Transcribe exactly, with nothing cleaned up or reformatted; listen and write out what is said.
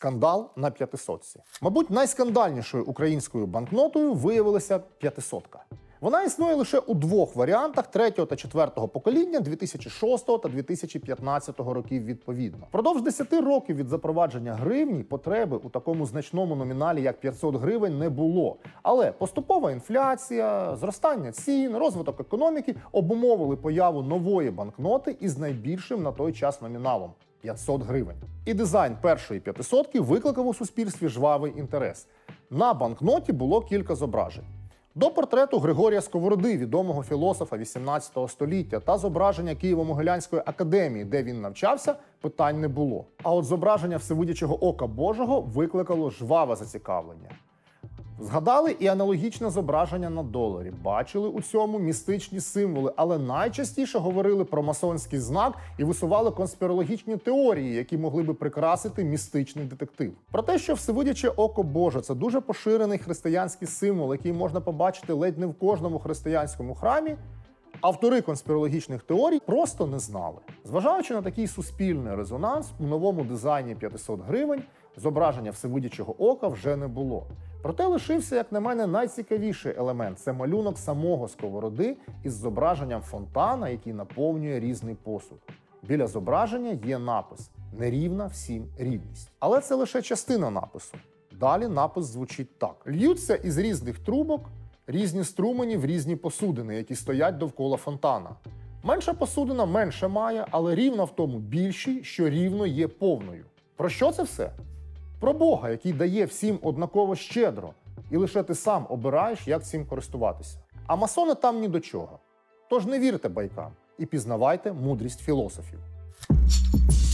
Скандал на п'ятисотці. Мабуть, найскандальнішою українською банкнотою виявилася п'ятисотка. Вона існує лише у двох варіантах третього та четвертого покоління дві тисячі шостого та дві тисячі п'ятнадцятого років відповідно. Впродовж десяти років від запровадження гривні потреби у такому значному номіналі, як п'ятсот гривень, не було. Але поступова інфляція, зростання цін, розвиток економіки обумовили появу нової банкноти із найбільшим на той час номіналом – п'ятсот гривень. І дизайн першої п'ятисотки викликав у суспільстві жвавий інтерес. На банкноті було кілька зображень. До портрету Григорія Сковороди, відомого філософа вісімнадцятого століття, та зображення Києво-Могилянської академії, де він навчався, питань не було. А от зображення Всевидячого Ока Божого викликало жваве зацікавлення. Згадали і аналогічне зображення на доларі, бачили у цьому містичні символи, але найчастіше говорили про масонський знак і висували конспірологічні теорії, які могли би прикрасити містичний детектив. Про те, що Всевидяче Око Боже – це дуже поширений християнський символ, який можна побачити ледь не в кожному християнському храмі, автори конспірологічних теорій просто не знали. Зважаючи на такий суспільний резонанс, у новому дизайні п'ятисот гривень зображення Всевидячого Ока вже не було. Проте лишився, як на мене, найцікавіший елемент – це малюнок самого Сковороди із зображенням фонтана, який наповнює різний посуд. Біля зображення є напис «Нерівна всім рівність». Але це лише частина напису. Далі напис звучить так. Льються із різних трубок різні струмені в різні посудини, які стоять довкола фонтана. Менша посудина менше має, але рівна в тому більшій, що рівно є повною. Про що це все? Про Бога, який дає всім однаково щедро, і лише ти сам обираєш, як цим користуватися. А масони там ні до чого. Тож не вірте байкам і пізнавайте мудрість філософів.